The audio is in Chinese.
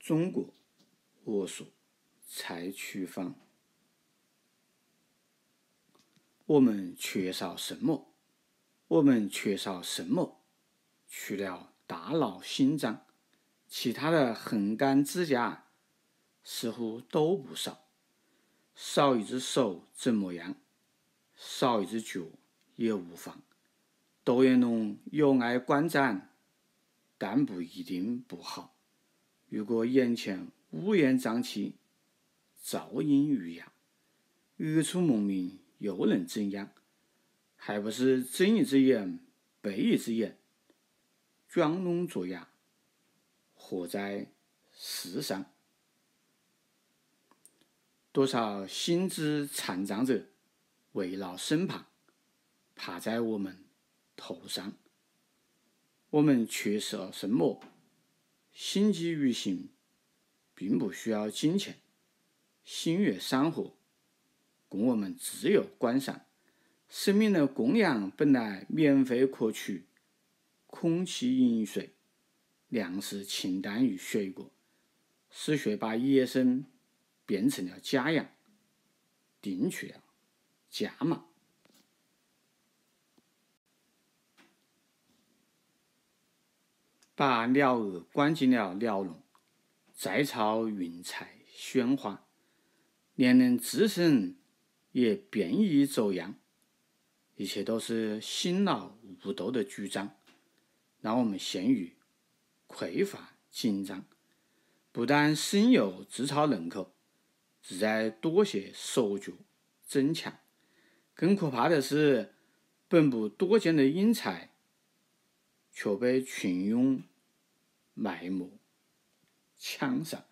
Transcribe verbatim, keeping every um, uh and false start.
中国我所采取方。我们缺少什么？我们缺少什么？除了大脑、心脏，其他的横杆支架似乎都不少。少一只手怎么样？少一只脚也无妨。窦燕龙有碍观瞻，但不一定不好。如果眼前乌烟瘴气，噪音愈哑，语出梦明，又能怎样？还不是睁一只眼闭一只眼，装聋作哑，活在世上。多少心智残障者围绕身旁，趴在我们头上。我们缺少什么？心机于行，并不需要金钱。星月山河供我们自由观赏。生命的供养本来免费可取，空气饮水，粮食清淡与水果，是却把野生变成了家养，定去了价码。把鸟儿关进了鸟笼，再操云彩喧哗，连人自身也变异走样。一切都是辛劳无斗的主张，让我们陷于匮乏紧张。不但身有自操人口，只在多些手脚增强。更可怕的是，本不多见的英才，却被群拥埋没墙上。